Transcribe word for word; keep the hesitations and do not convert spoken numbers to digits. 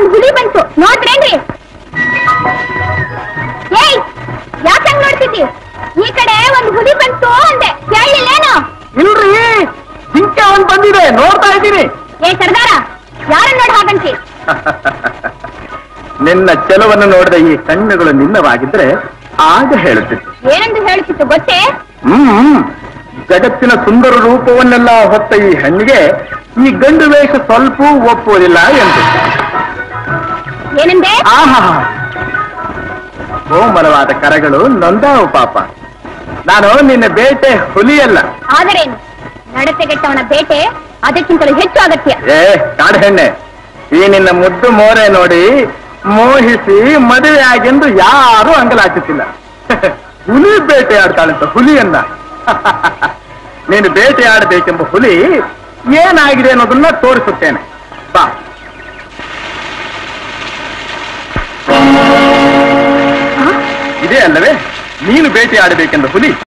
ಒಂದು ಹುಲಿ ಬಂತು ನೋಡ್ರೇನ್ರಿ? ಏಯ್ ಯಾಕಂಗ್ ನೋಡ್ತಿದ್ದಿ? ಈ ಕಡೆ ಒಂದು ಹುಲಿ ಬಂತು ಅಂದೆ, ಕೇಳಿಲ್ಲೇನು? ಇಲ್ರಿ, ಜಿಂಕೆ ಒಂದ್ ಬಂದಿದೆ, ನೋಡ್ತಾ ಇದ್ದೀನಿ. ಏ ಸರ್ದಾರ, ಯಾರನ್ನ ನೋಡಿ ಹಾಗಂತಿ? ನಿನ್ನ ಚೆಲುವನ್ನು ನೋಡಿದ ಈ ಕಣ್ಣುಗಳು ನಿನ್ನವಾಗಿದ್ರೆ ಆಗ ಹೇಳುತ್ತಿತ್ತು. ಏನೆಂದು ಹೇಳುತ್ತಿತ್ತು ಗೊತ್ತೇ? ಹ್ಮ್ ಜಗತ್ತಿನ ಸುಂದರ ರೂಪವನ್ನೆಲ್ಲ ಹೊತ್ತ ಈ ಹೆಣ್ಣಿಗೆ ಈ ಗಂಡು ವೇಷ ಸ್ವಲ್ಪ ಒಪ್ಪುವುದಿಲ್ಲ ಎಂದು. ಏನಂದೆ? ಆಹಾ, ಕೋಮಲವಾದ ಕರಗಳು ನೊಂದಾವು ಪಾಪ. ನಾನು ನಿನ್ನ ಬೇಟೆ ಹುಲಿಯಲ್ಲ. ಆದರೇನು, ನಡತೆಗೆಟ್ಟವನ ಬೇಟೆ ಅದಕ್ಕಿಂತಲೂ ಹೆಚ್ಚು ಅಗತ್ಯ. ಏ ಕಾಡು ಹೆಣ್ಣೆ, ಈ ನಿನ್ನ ಮುದ್ದು ಮೋರೆ ನೋಡಿ ಮೋಹಿಸಿ ಮದುವೆ ಆಗೆಂದು ಯಾರೂ ಅಂಗಲಾಚುತ್ತಿಲ್ಲ. ಹುಲಿ ಬೇಟೆ ಆಡ್ತಾಳಂತ ಹುಲಿಯನ್ನ. ನೀನು ಬೇಟೆ ಆಡಬೇಕೆಂಬ ಹುಲಿ ಏನಾಗಿದೆ ಅನ್ನೋದನ್ನ ತೋರಿಸುತ್ತೇನೆ, ಬಾ. ಇದೇ ಅಲ್ಲವೇ ನೀನು ಬೇಟೆ ಆಡಬೇಕೆಂದ ಹುಲಿ?